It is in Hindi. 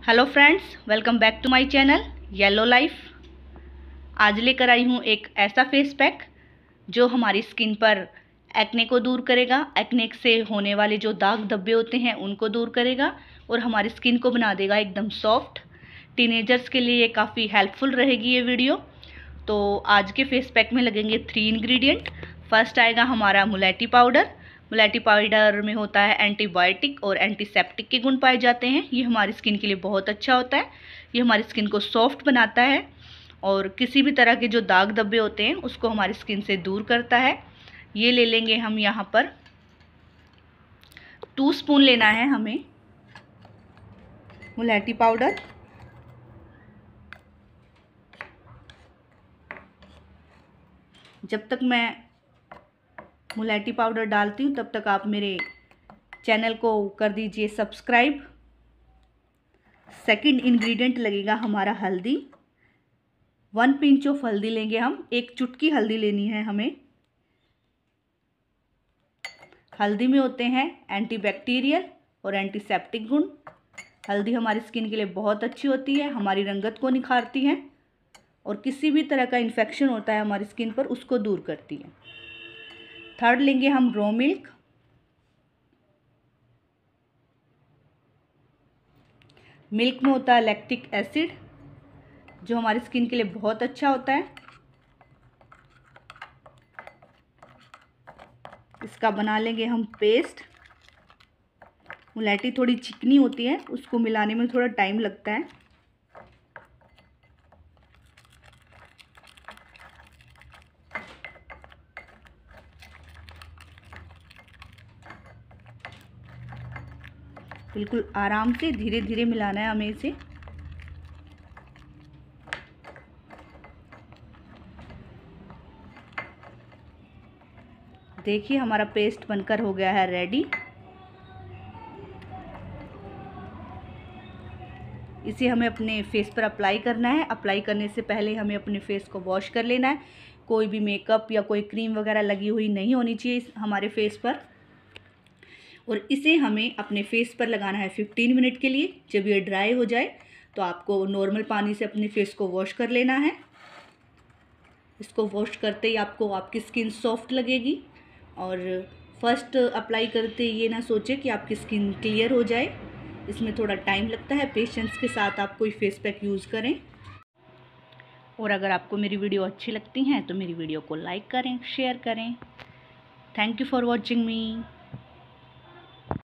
Hello friends, welcome back to my channel yellow life. आज लेकर आई हूँ एक ऐसा फेस पैक जो हमारी स्किन पर एक्ने को दूर करेगा। एक्ने से होने वाले जो दाग धब्बे होते हैं उनको दूर करेगा और हमारी स्किन को बना देगा एकदम सॉफ्ट। टीनेजर्स के लिए ये काफ़ी हेल्पफुल रहेगी ये वीडियो। तो आज के फेस पैक में लगेंगे 3 इंग्रेडिएंट। फर्स्ट आएगा हमारा मुलेठी पाउडर। मुलेठी पाउडर में होता है एंटीबायोटिक और एंटीसेप्टिक के गुण पाए जाते हैं। ये हमारी स्किन के लिए बहुत अच्छा होता है। ये हमारी स्किन को सॉफ्ट बनाता है और किसी भी तरह के जो दाग धब्बे होते हैं उसको हमारी स्किन से दूर करता है। ये ले लेंगे हम यहाँ पर 2 स्पून लेना है हमें मुलेठी पाउडर। जब तक मैं मुलेठी पाउडर डालती हूँ तब तक आप मेरे चैनल को कर दीजिए सब्सक्राइब। सेकंड इंग्रेडिएंट लगेगा हमारा हल्दी। 1 पिंच ऑफ हल्दी लेंगे हम, 1 चुटकी हल्दी लेनी है हमें। हल्दी में होते हैं एंटीबैक्टीरियल और एंटीसेप्टिक गुण। हल्दी हमारी स्किन के लिए बहुत अच्छी होती है, हमारी रंगत को निखारती है और किसी भी तरह का इन्फेक्शन होता है हमारी स्किन पर उसको दूर करती है। थर्ड लेंगे हम रॉ मिल्क। मिल्क में होता है लैक्टिक एसिड जो हमारी स्किन के लिए बहुत अच्छा होता है। इसका बना लेंगे हम पेस्ट। मुलेठी थोड़ी चिकनी होती है, उसको मिलाने में थोड़ा टाइम लगता है। बिल्कुल आराम से धीरे धीरे मिलाना है हमें इसे। देखिए हमारा पेस्ट बनकर हो गया है रेडी। इसे हमें अपने फेस पर अप्लाई करना है। अप्लाई करने से पहले हमें अपने फेस को वॉश कर लेना है। कोई भी मेकअप या कोई क्रीम वगैरह लगी हुई नहीं होनी चाहिए हमारे फेस पर। और इसे हमें अपने फेस पर लगाना है 15 मिनट के लिए। जब ये ड्राई हो जाए तो आपको नॉर्मल पानी से अपने फेस को वॉश कर लेना है। इसको वॉश करते ही आपको आपकी स्किन सॉफ्ट लगेगी। और फर्स्ट अप्लाई करते ये ना सोचे कि आपकी स्किन क्लियर हो जाए, इसमें थोड़ा टाइम लगता है। पेशेंस के साथ आप कोई फेस पैक यूज़ करें। और अगर आपको मेरी वीडियो अच्छी लगती हैं तो मेरी वीडियो को लाइक करें, शेयर करें। Thank you for watching me.